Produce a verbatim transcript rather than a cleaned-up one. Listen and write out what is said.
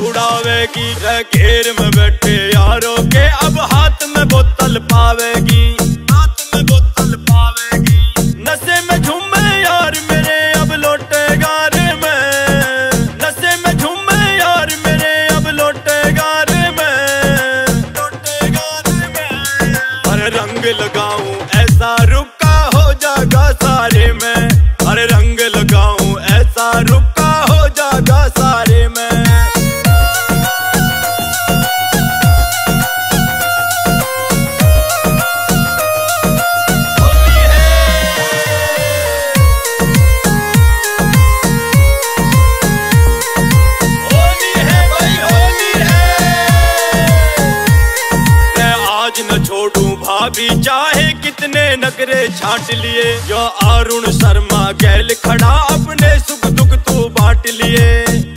उड़ावेगी। घेर में बैठे यारों के अब हाथ में बोतल पावेगी, हाथ में बोतल पावेगी। नशे में झूमे यार मेरे अब लौटे गारे में, नशे में झूमे यार मेरे अब लौटे गारे में, लौटे गारे में। अरे रंग लगाऊं ऐसा रुका हो जागा सारे में, अरे रंग लगाऊं ऐसा रुका हो जागा सारे में। भाभी चाहे कितने नखरे छाट लिए, जो अरुण शर्मा गैल खड़ा अपने सुख दुख तू बांट लिए।